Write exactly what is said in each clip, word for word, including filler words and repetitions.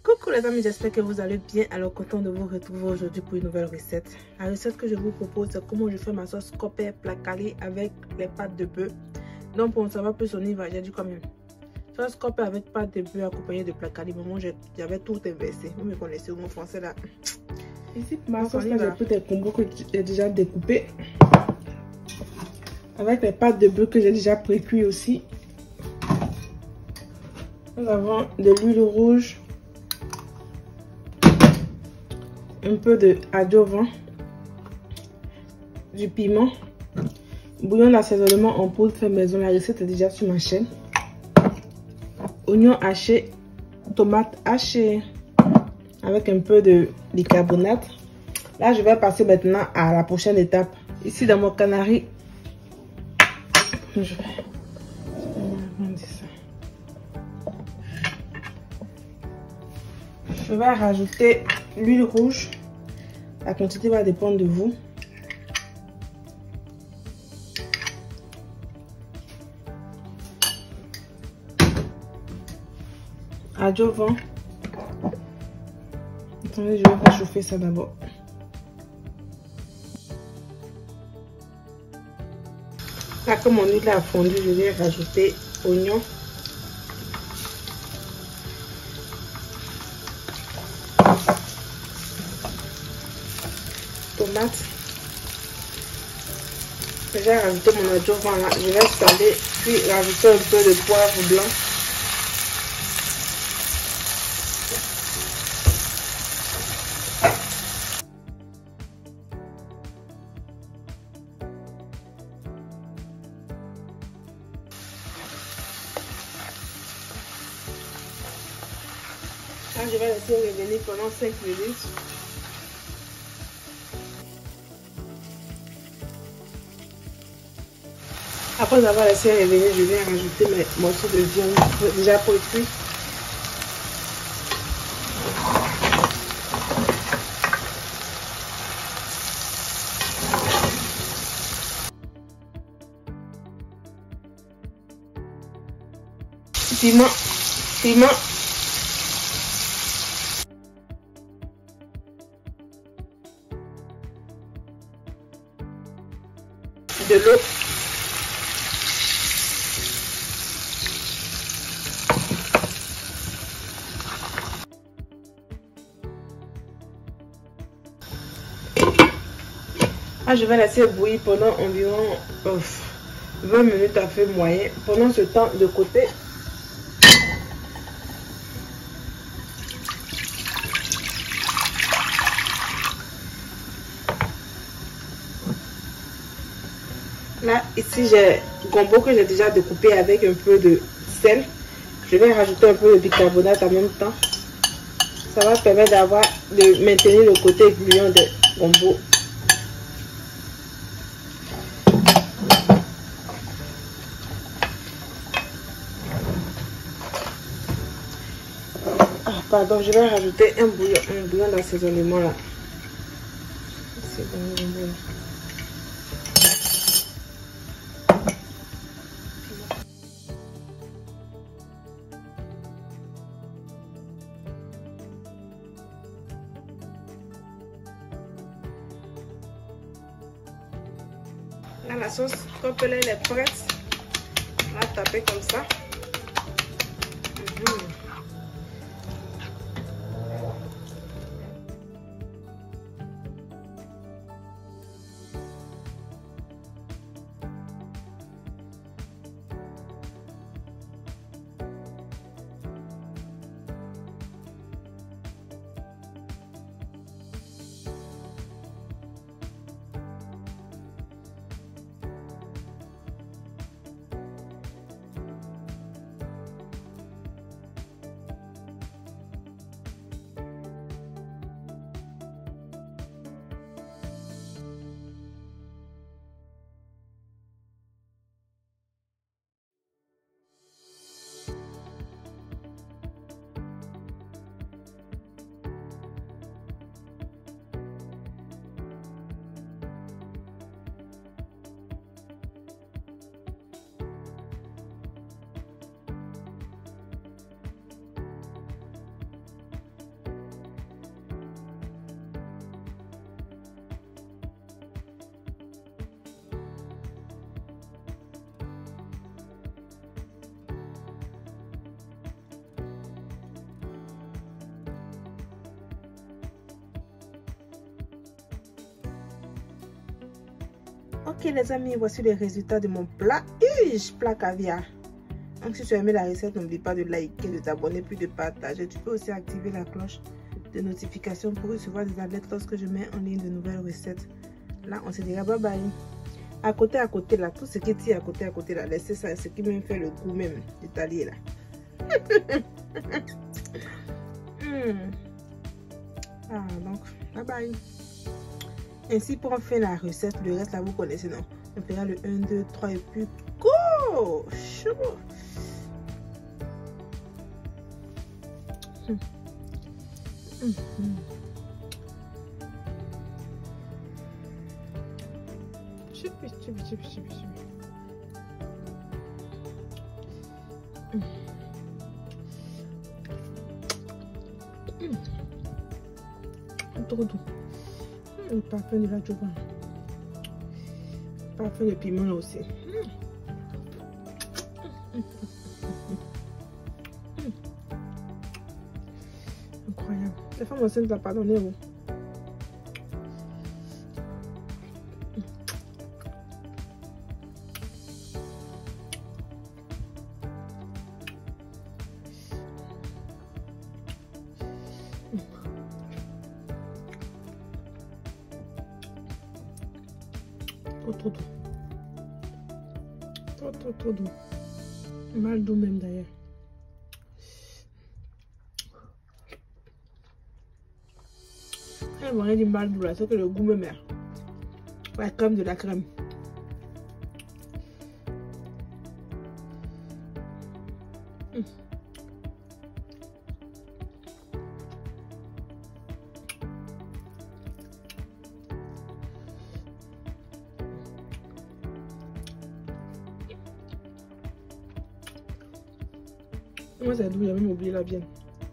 Coucou les amis, j'espère que vous allez bien. Alors content de vous retrouver aujourd'hui pour une nouvelle recette. La recette que je vous propose, c'est comment je fais ma sauce copper placali avec les pâtes de bœuf. Donc pour en savoir plus, on y va. J'ai dit quand même sauce copper avec pâtes de bœuf accompagnée de placali. Maman, j'avais tout inversé. Vous me connaissez, mon français là. Ici pour ma sauce, j'ai pris des combos que j'ai déjà découpés avec les pâtes de bœuf que j'ai déjà pré-cuit aussi. Nous avons de l'huile rouge, un peu de ail vent, du piment, bouillon d'assaisonnement en poudre fait maison. La recette est déjà sur ma chaîne. Oignons hachés, tomates hachées avec un peu de bicarbonate. Là, je vais passer maintenant à la prochaine étape. Ici, dans mon canari, je vais agrandir ça. Je vais rajouter l'huile rouge. La quantité va dépendre de vous. Ail vent. Attendez, je vais faire chauffer ça d'abord. Là, comme mon huile a fondu, je vais rajouter oignon. Tomate. J'ai rajouté mon ail vent là. Je vais saler puis rajouter un peu de poivre blanc. Là, je vais laisser revenir pendant cinq minutes. Après avoir laissé revenir, je vais rajouter mes morceaux de viande déjà pré-cuits. Piment, piment. De l'eau. Ah, je vais laisser bouillir pendant environ euh, vingt minutes à feu moyen. Pendant ce temps, de côté, là, ici, j'ai gombo que j'ai déjà découpé avec un peu de sel. Je vais rajouter un peu de bicarbonate en même temps. Ça va permettre d'avoir, de maintenir le côté gluant de gombo. Ah, pardon, je vais rajouter un bouillon, un bouillon d'assaisonnement là. C'est bon, le gombo là. Là, la sauce copper elle est prête. On va taper comme ça. Mmh. Ok les amis, voici les résultats de mon plat. Ish, plat caviar. Donc si tu as aimé la recette, n'oublie pas de liker, de t'abonner, puis de partager. Tu peux aussi activer la cloche de notification pour recevoir des alertes lorsque je mets en ligne de nouvelles recettes. Là, on se dira bye bye. À côté, à côté là, tout ce qui tire à côté, à côté là, laissez ça, ce qui même fait le goût même détaillé là. mm. Ah, donc, bye bye. Ainsi, pour faire la recette, le reste là, vous connaissez, non? On fera le un, deux, trois et puis go! Chaud! Mm. Mm -hmm. Chupi, chupi, chupi, chupi, chupi. Mm. Mm. Trop doux. Le parfum de la joba. Le parfum de piment là aussi. Mm. Mm. Mm. Incroyable. Les femmes enceintes n'ont pas donné. Trop trop doux. Trop trop trop doux. Mal doux même d'ailleurs. On va dire mal doux là, c'est que le goût me met. La crème de la crème. Mmh. Moi c'est doux, j'ai même oublié la viande.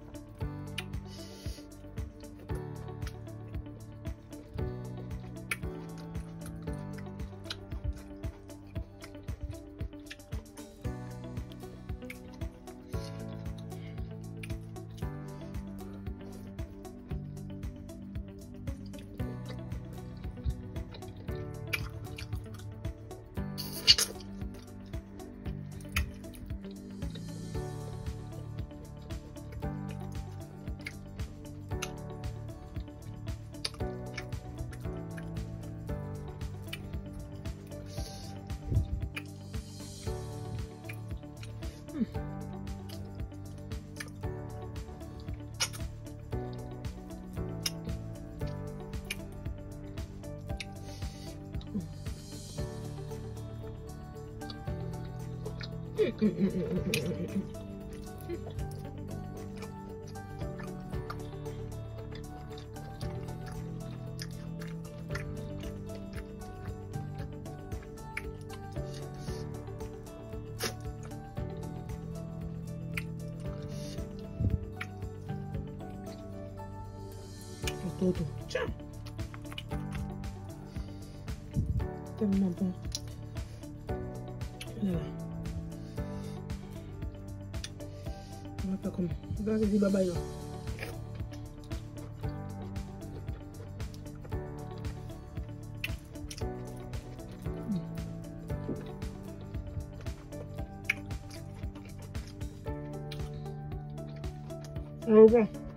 Mm, mm, mm, mm, mm, mm. Todo. Tiens. Tellement bon. Voilà. On va faire comme. Là, je dis bye bye là. Au revoir.